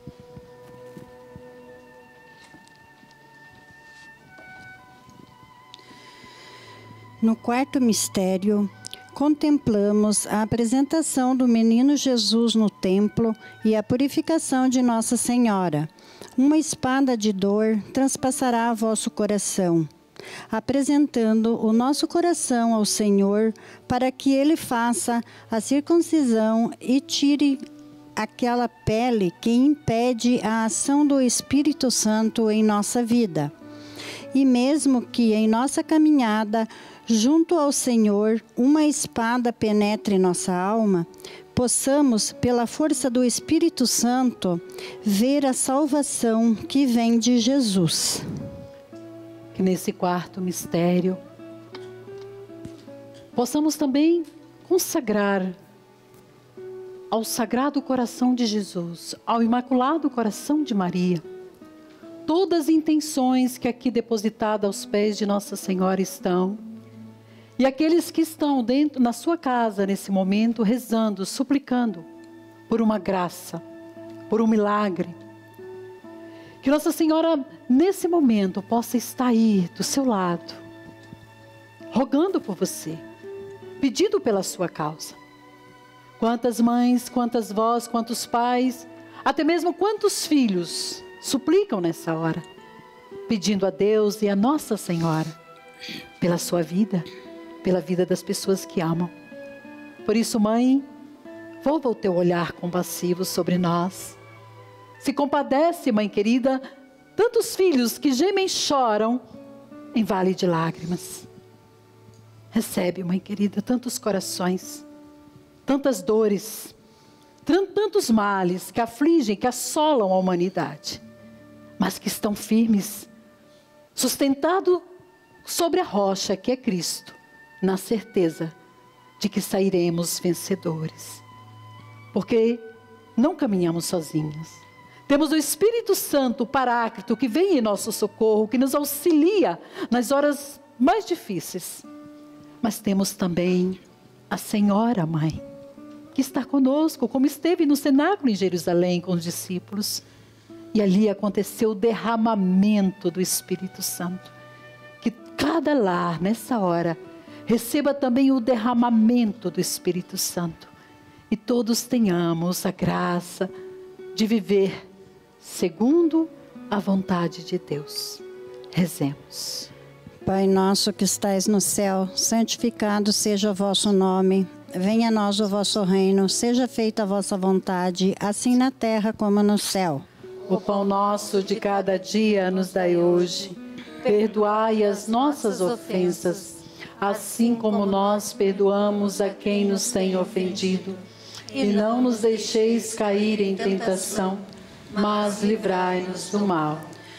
No quarto mistério, contemplamos a apresentação do menino Jesus no templo e a purificação de Nossa Senhora. Uma espada de dor transpassará vosso coração, apresentando o nosso coração ao Senhor, para que Ele faça a circuncisão e tire aquela pele que impede a ação do Espírito Santo em nossa vida. E mesmo que em nossa caminhada junto ao Senhor uma espada penetre nossa alma, possamos, pela força do Espírito Santo, ver a salvação que vem de Jesus. Que nesse quarto mistério possamos também consagrar ao Sagrado Coração de Jesus, ao Imaculado Coração de Maria, todas as intenções que aqui depositadas aos pés de Nossa Senhora estão. E aqueles que estão dentro, na sua casa, nesse momento, rezando, suplicando por uma graça, por um milagre. Que Nossa Senhora, nesse momento, possa estar aí do seu lado, rogando por você, pedindo pela sua causa. Quantas mães, quantas vós, quantos pais, até mesmo quantos filhos suplicam nessa hora, pedindo a Deus e a Nossa Senhora pela sua vida, pela vida das pessoas que amam. Por isso, mãe, volva o teu olhar compassivo sobre nós. Se compadece, mãe querida, tantos filhos que gemem e choram em vale de lágrimas. Recebe, mãe querida, tantos corações, tantas dores, tantos males que afligem, que assolam a humanidade, mas que estão firmes, sustentados sobre a rocha que é Cristo, na certeza de que sairemos vencedores. Porque não caminhamos sozinhos. Temos o Espírito Santo, o Paráclito, que vem em nosso socorro, que nos auxilia nas horas mais difíceis. Mas temos também a Senhora Mãe, que está conosco, como esteve no cenáculo em Jerusalém com os discípulos. E ali aconteceu o derramamento do Espírito Santo. Que cada lar, nessa hora, receba também o derramamento do Espírito Santo. E todos tenhamos a graça de viver segundo a vontade de Deus. Rezemos. Pai nosso que estais no céu, santificado seja o vosso nome. Venha a nós o vosso reino, seja feita a vossa vontade, assim na terra como no céu. O pão nosso de cada dia nos dai hoje. Perdoai as nossas ofensas, assim como nós perdoamos a quem nos tem ofendido. E não nos deixeis cair em tentação, mas livrai-nos do mal.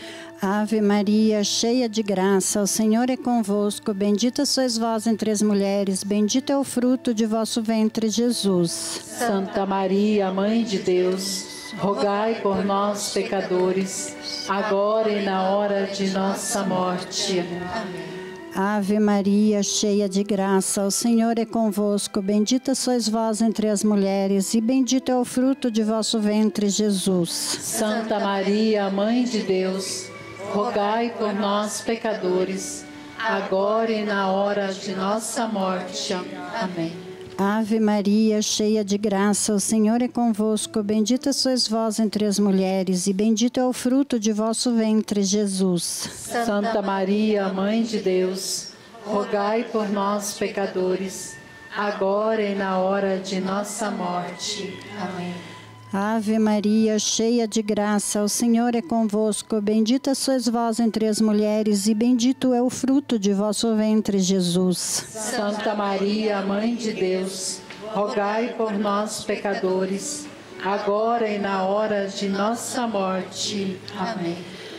Ave Maria, cheia de graça, o Senhor é convosco. Bendita sois vós entre as mulheres, bendito é o fruto de vosso ventre, Jesus. Santa Maria, Mãe de Deus, rogai por nós, pecadores, agora e na hora de nossa morte. Amém. Ave Maria, cheia de graça, o Senhor é convosco. Bendita sois vós entre as mulheres, e bendito é o fruto de vosso ventre, Jesus. Santa Maria, Mãe de Deus, rogai por nós, pecadores, agora e na hora de nossa morte. Amém. Ave Maria, cheia de graça, o Senhor é convosco. Bendita sois vós entre as mulheres, e bendito é o fruto de vosso ventre, Jesus. Santa Maria, Mãe de Deus, rogai por nós, pecadores, agora e na hora de nossa morte. Amém. Ave Maria, cheia de graça, o Senhor é convosco. Bendita sois vós entre as mulheres, e bendito é o fruto de vosso ventre, Jesus. Santa Maria, Mãe de Deus, rogai por nós, pecadores, agora e na hora de nossa morte. Amém.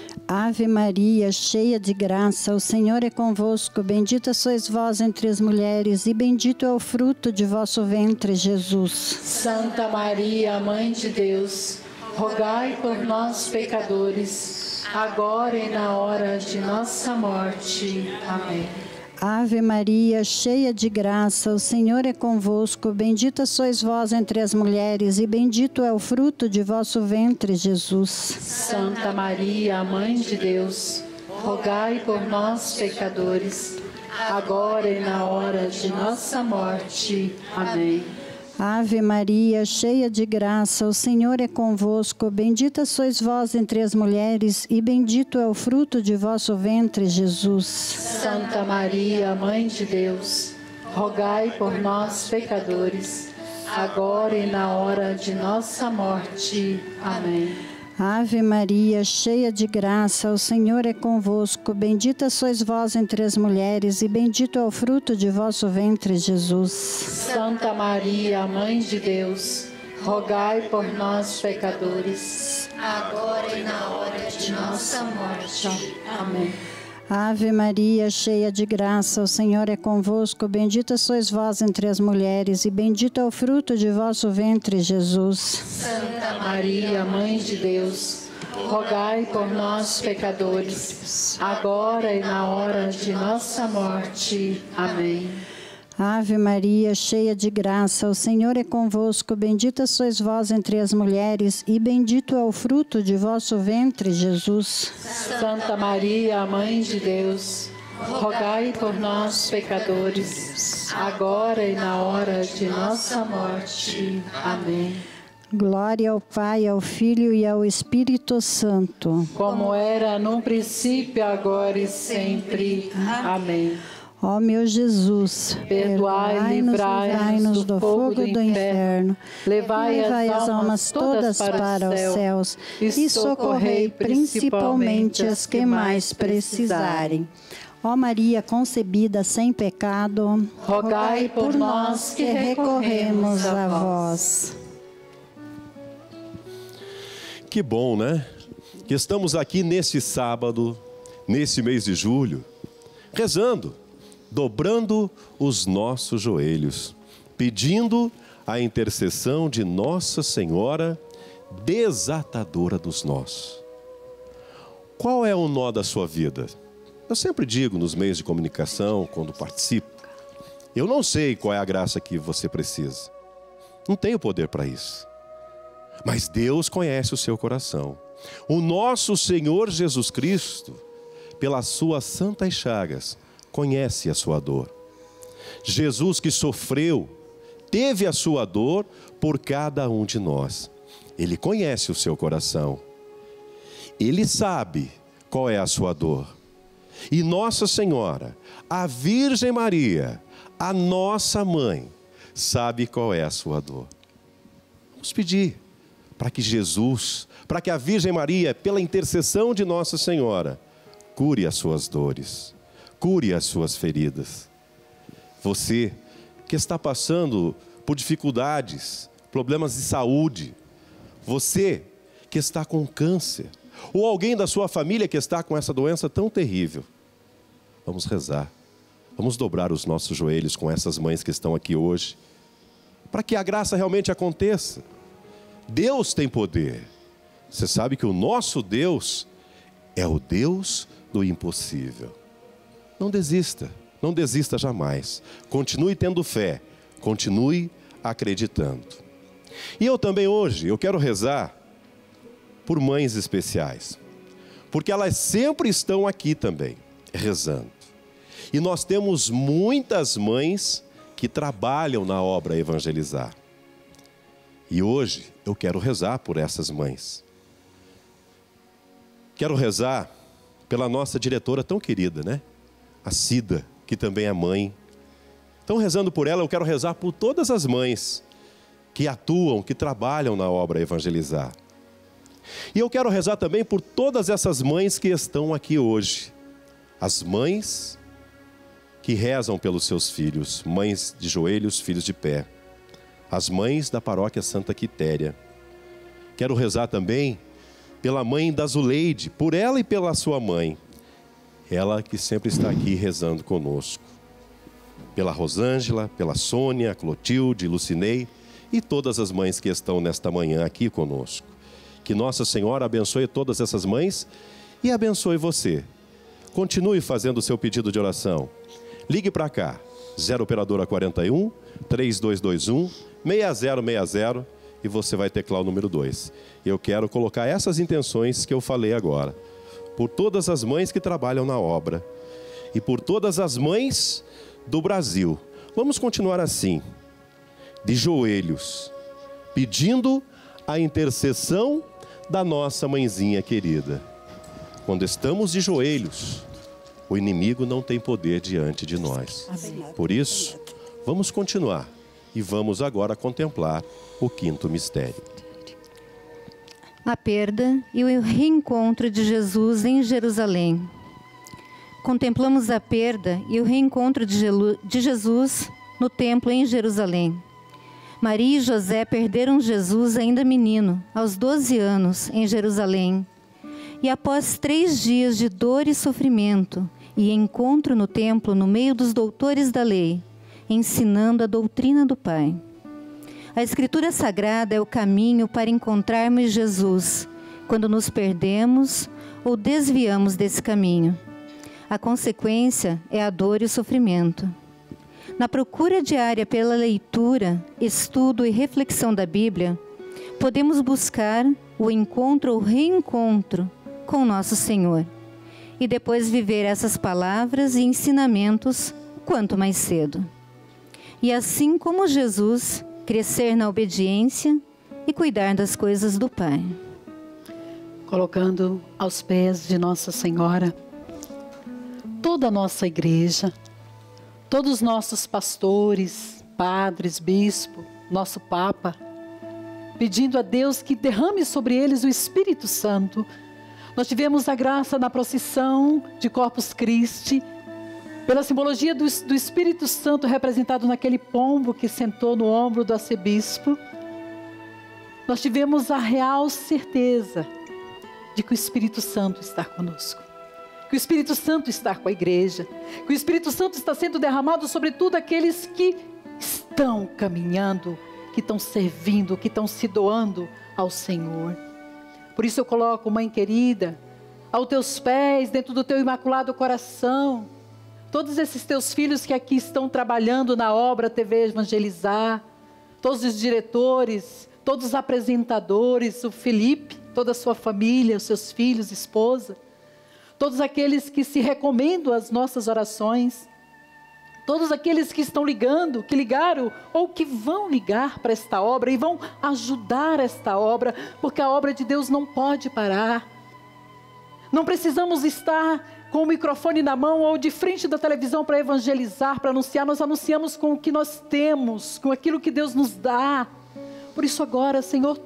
Ave Maria, cheia de graça, o Senhor é convosco. Bendita sois vós entre as mulheres, e bendito é o fruto de vosso ventre, Jesus. Santa Maria, Mãe de Deus, rogai por nós, pecadores, agora e na hora de nossa morte. Amém. Ave Maria, cheia de graça, o Senhor é convosco. Bendita sois vós entre as mulheres, e bendito é o fruto de vosso ventre, Jesus. Santa Maria, Mãe de Deus, rogai por nós, pecadores, agora e na hora de nossa morte. Amém. Ave Maria, cheia de graça, o Senhor é convosco. Bendita sois vós entre as mulheres, e bendito é o fruto de vosso ventre, Jesus. Santa Maria, Mãe de Deus, rogai por nós, pecadores, agora e na hora de nossa morte. Amém. Ave Maria, cheia de graça, o Senhor é convosco. Bendita sois vós entre as mulheres, e bendito é o fruto de vosso ventre, Jesus. Santa Maria, Mãe de Deus, rogai por nós, pecadores, agora e na hora de nossa morte. Amém. Ave Maria, cheia de graça, o Senhor é convosco. Bendita sois vós entre as mulheres, e bendito é o fruto de vosso ventre, Jesus. Santa Maria, Mãe de Deus, rogai por nós, pecadores, agora e na hora de nossa morte. Amém. Ave Maria, cheia de graça, o Senhor é convosco. Bendita sois vós entre as mulheres, e bendito é o fruto de vosso ventre, Jesus. Santa Maria, Mãe de Deus, rogai por nós, pecadores, agora e na hora de nossa morte. Amém. Glória ao Pai, ao Filho e ao Espírito Santo. Como era no princípio, agora e sempre. Amém. Ó meu Jesus, perdoai, livrai-nos do fogo do inferno, levai as almas todas para os céus e socorrei principalmente as que mais precisarem. Ó Maria concebida sem pecado, rogai por nós que recorremos a vós. Que bom, né? Que estamos aqui nesse sábado, nesse mês de julho, rezando, dobrando os nossos joelhos, pedindo a intercessão de Nossa Senhora, desatadora dos nós. Qual é o nó da sua vida? Eu sempre digo nos meios de comunicação, quando participo, eu não sei qual é a graça que você precisa. Não tenho poder para isso. Mas Deus conhece o seu coração. O nosso Senhor Jesus Cristo, pelas suas santas chagas, conhece a sua dor. Jesus que sofreu, teve a sua dor por cada um de nós. Ele conhece o seu coração. Ele sabe qual é a sua dor. E Nossa Senhora, a Virgem Maria, a nossa mãe, sabe qual é a sua dor. Vamos pedir para que Jesus, para que a Virgem Maria, pela intercessão de Nossa Senhora, cure as suas dores. Cure as suas feridas. Você que está passando por dificuldades, problemas de saúde. Você que está com câncer. Ou alguém da sua família que está com essa doença tão terrível. Vamos rezar. Vamos dobrar os nossos joelhos com essas mães que estão aqui hoje. Para que a graça realmente aconteça. Deus tem poder. Você sabe que o nosso Deus é o Deus do impossível. Não desista jamais. Continue tendo fé, continue acreditando. E eu também hoje, eu quero rezar por mães especiais, porque elas sempre estão aqui também, rezando. E nós temos muitas mães que trabalham na obra Evangelizar. E hoje eu quero rezar por essas mães. Quero rezar pela nossa diretora tão querida, né? A Cida, que também é mãe. Então, rezando por ela, eu quero rezar por todas as mães que atuam, que trabalham na obra Evangelizar. E eu quero rezar também por todas essas mães que estão aqui hoje. As mães que rezam pelos seus filhos, mães de joelhos, filhos de pé. As mães da paróquia Santa Quitéria. Quero rezar também pela mãe da Zuleide, por ela e pela sua mãe. Ela que sempre está aqui rezando conosco. Pela Rosângela, pela Sônia, Clotilde, Lucinei e todas as mães que estão nesta manhã aqui conosco. Que Nossa Senhora abençoe todas essas mães e abençoe você. Continue fazendo o seu pedido de oração. Ligue para cá, 0 operadora 41 3221 6060 e você vai teclar o número 2. Eu quero colocar essas intenções que eu falei agora. Por todas as mães que trabalham na obra e por todas as mães do Brasil. Vamos continuar assim, de joelhos, pedindo a intercessão da nossa mãezinha querida. Quando estamos de joelhos, o inimigo não tem poder diante de nós. Por isso, vamos continuar e vamos agora contemplar o quinto mistério. A perda e o reencontro de Jesus em Jerusalém. Contemplamos a perda e o reencontro de Jesus no templo em Jerusalém. Maria e José perderam Jesus ainda menino, aos 12 anos, em Jerusalém. E após 3 dias de dor e sofrimento, e encontro no templo no meio dos doutores da lei, ensinando a doutrina do Pai. A Escritura Sagrada é o caminho para encontrarmos Jesus, quando nos perdemos ou desviamos desse caminho. A consequência é a dor e o sofrimento. Na procura diária pela leitura, estudo e reflexão da Bíblia, podemos buscar o encontro ou reencontro com nosso Senhor e depois viver essas palavras e ensinamentos quanto mais cedo. E assim como Jesus, crescer na obediência e cuidar das coisas do Pai. Colocando aos pés de Nossa Senhora toda a nossa igreja, todos os nossos pastores, padres, bispo, nosso Papa, pedindo a Deus que derrame sobre eles o Espírito Santo. Nós tivemos a graça na procissão de Corpus Christi, pela simbologia do Espírito Santo representado naquele pombo que sentou no ombro do arcebispo. Nós tivemos a real certeza de que o Espírito Santo está conosco, que o Espírito Santo está com a igreja, que o Espírito Santo está sendo derramado sobre tudo aqueles que estão caminhando, que estão servindo, que estão se doando ao Senhor. Por isso eu coloco, Mãe querida, aos teus pés, dentro do teu imaculado coração, todos esses teus filhos que aqui estão trabalhando na obra TV Evangelizar, todos os diretores, todos os apresentadores, o Felipe, toda a sua família, os seus filhos, esposa, todos aqueles que se recomendam às nossas orações, todos aqueles que estão ligando, que ligaram ou que vão ligar para esta obra e vão ajudar esta obra, porque a obra de Deus não pode parar. Não precisamos estar com o microfone na mão ou de frente da televisão para evangelizar, para anunciar. Nós anunciamos com o que nós temos, com aquilo que Deus nos dá. Por isso agora, Senhor,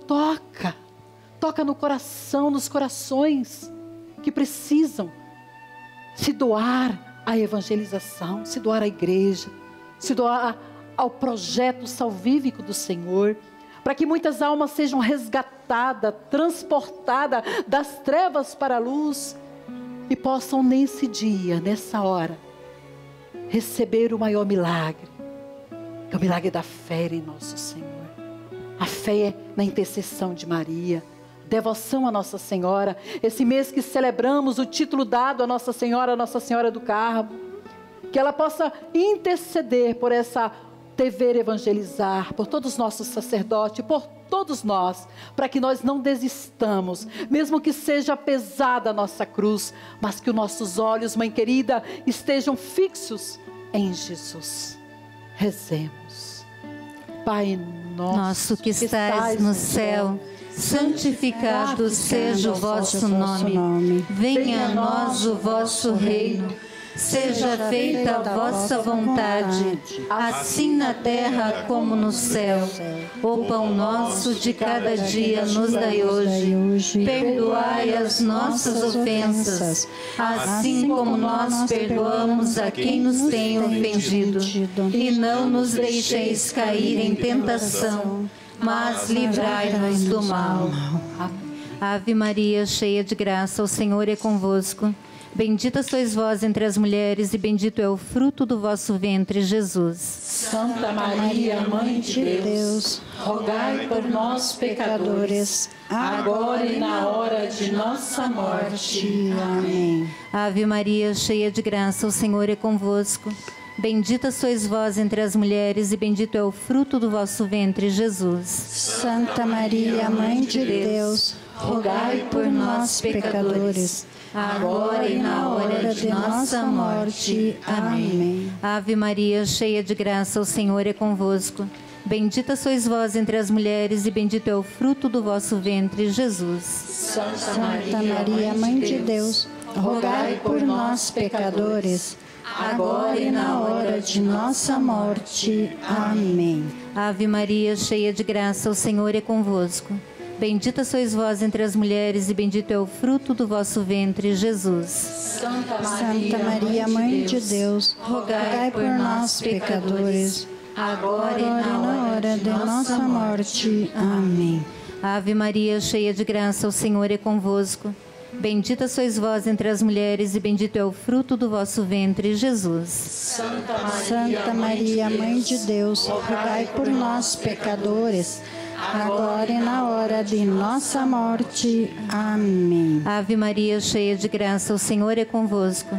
toca no coração, nos corações que precisam se doar à evangelização, se doar à igreja, se doar ao projeto salvífico do Senhor, para que muitas almas sejam resgatadas, transportadas das trevas para a luz e possam nesse dia, nessa hora, receber o maior milagre, que é o milagre da fé em nosso Senhor. A fé na intercessão de Maria, devoção a Nossa Senhora. Esse mês que celebramos o título dado a Nossa Senhora do Carmo, que ela possa interceder por essa TV Evangelizar, por todos os nossos sacerdotes, por todos nós, para que nós não desistamos, mesmo que seja pesada a nossa cruz, mas que os nossos olhos, Mãe querida, estejam fixos em Jesus. Rezemos. Pai nosso que estais no céu, santificado seja o vosso nome. Venha a nós o vosso reino. Seja feita a vossa vontade, assim na terra como no céu. O pão nosso de cada dia nos dai hoje. Perdoai as nossas ofensas, assim como nós perdoamos a quem nos tem ofendido. E não nos deixeis cair em tentação, mas livrai-nos do mal. Ave Maria, cheia de graça, o Senhor é convosco. Bendita sois vós entre as mulheres e bendito é o fruto do vosso ventre, Jesus. Santa Maria, Mãe de Deus, rogai por nós, pecadores, agora e na hora de nossa morte. Amém. Ave Maria, cheia de graça, o Senhor é convosco. Bendita sois vós entre as mulheres e bendito é o fruto do vosso ventre, Jesus. Santa Maria, Mãe de Deus, rogai por nós, pecadores, agora e na hora de nossa morte. Amém. Ave Maria, cheia de graça, o Senhor é convosco. Bendita sois vós entre as mulheres e bendito é o fruto do vosso ventre, Jesus. Santa Maria, Mãe de Deus, rogai por nós, pecadores, agora e na hora de nossa morte. Amém. Ave Maria, cheia de graça, o Senhor é convosco. Bendita sois vós entre as mulheres e bendito é o fruto do vosso ventre, Jesus. Santa Maria, Mãe de Deus, rogai por nós, pecadores, agora e na hora de nossa morte. Amém. Ave Maria, cheia de graça, o Senhor é convosco. Bendita sois vós entre as mulheres e bendito é o fruto do vosso ventre, Jesus. Santa Maria, Mãe de Deus, rogai por nós, pecadores, agora e na hora de nossa morte. Amém. Ave Maria, cheia de graça, o Senhor é convosco.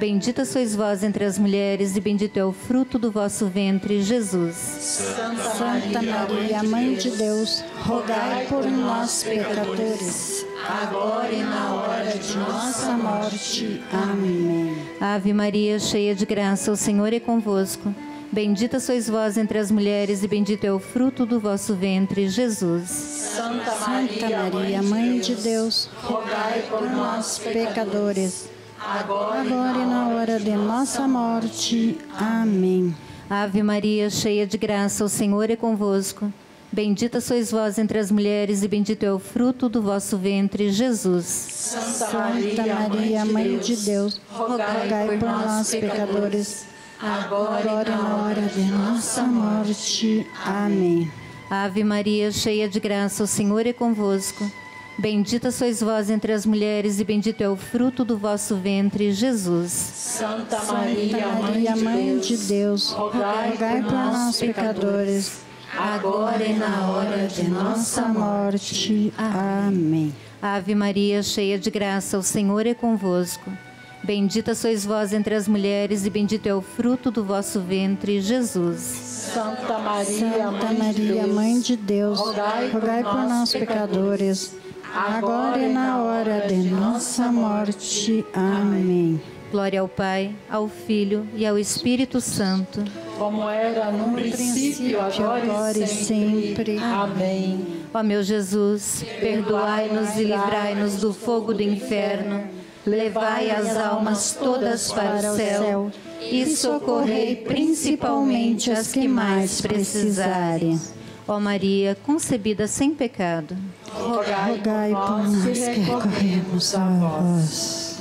Bendita sois vós entre as mulheres, e bendito é o fruto do vosso ventre, Jesus. Santa Maria, Mãe de Deus, rogai por nós, pecadores, agora e na hora de nossa morte. Amém. Ave Maria, cheia de graça, o Senhor é convosco. Bendita sois vós entre as mulheres, e bendito é o fruto do vosso ventre, Jesus. Santa Maria, Mãe de Deus, rogai por nós, pecadores, agora e na hora de nossa morte. Amém. Ave Maria, cheia de graça, o Senhor é convosco. Bendita sois vós entre as mulheres, e bendito é o fruto do vosso ventre, Jesus. Santa Maria, Mãe de Deus, rogai por nós, pecadores, agora e na hora de nossa morte. Amém. Ave Maria, cheia de graça, o Senhor é convosco. Bendita sois vós entre as mulheres, e bendito é o fruto do vosso ventre, Jesus. Santa Maria, Mãe de Deus, rogai por nós, pecadores, agora e na hora de nossa morte. Amém. Ave Maria, cheia de graça, o Senhor é convosco. Bendita sois vós entre as mulheres, e bendito é o fruto do vosso ventre, Jesus. Santa Maria, Mãe de Deus, rogai por nós, pecadores, agora e na hora de nossa morte. Amém. Glória ao Pai, ao Filho e ao Espírito Santo. Como era no princípio, agora e sempre. Amém. Ó meu Jesus, perdoai-nos e livrai-nos do fogo do inferno. Levai as almas todas para o céu e socorrei principalmente as que mais precisarem. Ó Maria, concebida sem pecado, rogai por nós que recorremos a vós.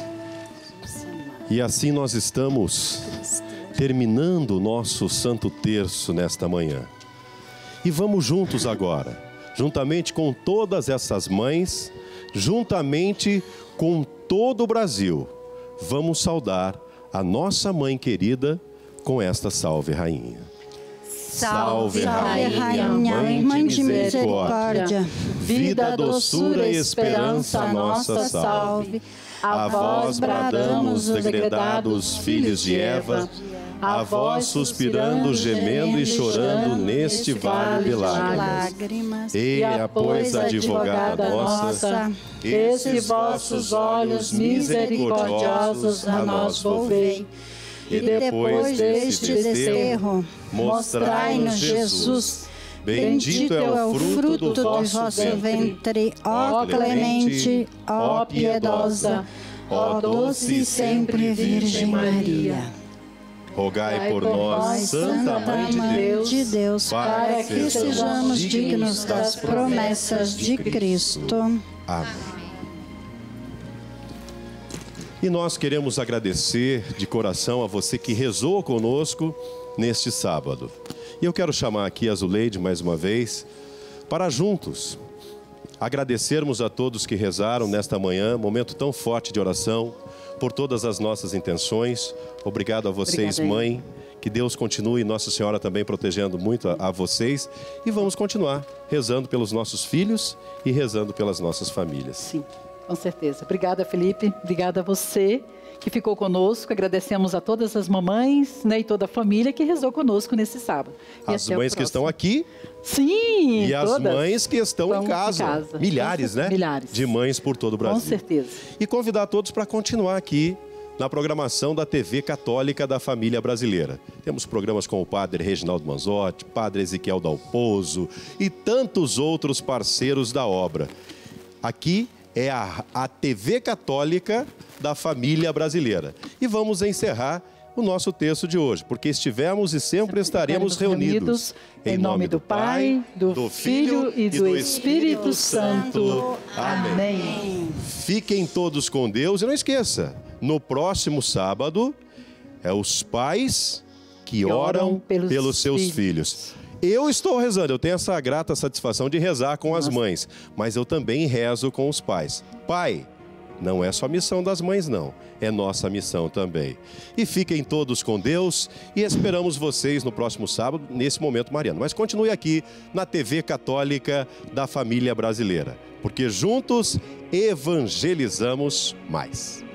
E assim nós estamos terminando o nosso Santo Terço nesta manhã. E vamos juntos agora, juntamente com todas essas mães, juntamente com todo o Brasil, vamos saudar a nossa mãe querida com esta Salve Rainha. Salve, Rainha, Mãe de misericórdia, vida, doçura e esperança nossa, salve. A vós bradamos, degredados filhos de Eva, a vós suspirando, gemendo e chorando neste vale de lágrimas. Eia, pois, advogada nossa, esses vossos olhos misericordiosos a nós volvei. E depois deste desterro, mostrai-nos Jesus. Bendito é o fruto do vosso ventre, ó clemente, ó piedosa, ó doce e sempre Virgem Maria. Rogai por nós, Santa Mãe de Deus, para que sejamos dignos das promessas de Cristo. Amém. E nós queremos agradecer de coração a você que rezou conosco neste sábado. E eu quero chamar aqui a Zuleide mais uma vez, para juntos agradecermos a todos que rezaram nesta manhã, momento tão forte de oração, por todas as nossas intenções. Obrigado a vocês, mãe. Que Deus continue, Nossa Senhora também protegendo muito a vocês. E vamos continuar rezando pelos nossos filhos e rezando pelas nossas famílias. Sim, com certeza. Obrigada, Felipe. Obrigada a você que ficou conosco. Agradecemos a todas as mamães, né, e toda a família que rezou conosco nesse sábado. As mães que estão aqui. Sim, e as mães que estão em casa. Milhares, né? Milhares. De mães por todo o Brasil. Com certeza. E convidar todos para continuar aqui na programação da TV Católica da Família Brasileira. Temos programas com o Padre Reginaldo Manzotti, Padre Ezequiel Dalpozo e tantos outros parceiros da obra. Aqui é a TV Católica da Família Brasileira. E vamos encerrar o nosso texto de hoje, porque estivemos e sempre estaremos reunidos. Em nome do Pai, do Filho e do Espírito Santo. Amém. Fiquem todos com Deus e não esqueça, no próximo sábado, é os pais que oram pelos seus filhos. Eu estou rezando, eu tenho essa grata satisfação de rezar com as mães, mas eu também rezo com os pais. Pai, não é só missão das mães, não. É nossa missão também. E fiquem todos com Deus e esperamos vocês no próximo sábado, nesse momento mariano. Mas continue aqui na TV Católica da Família Brasileira, porque juntos evangelizamos mais.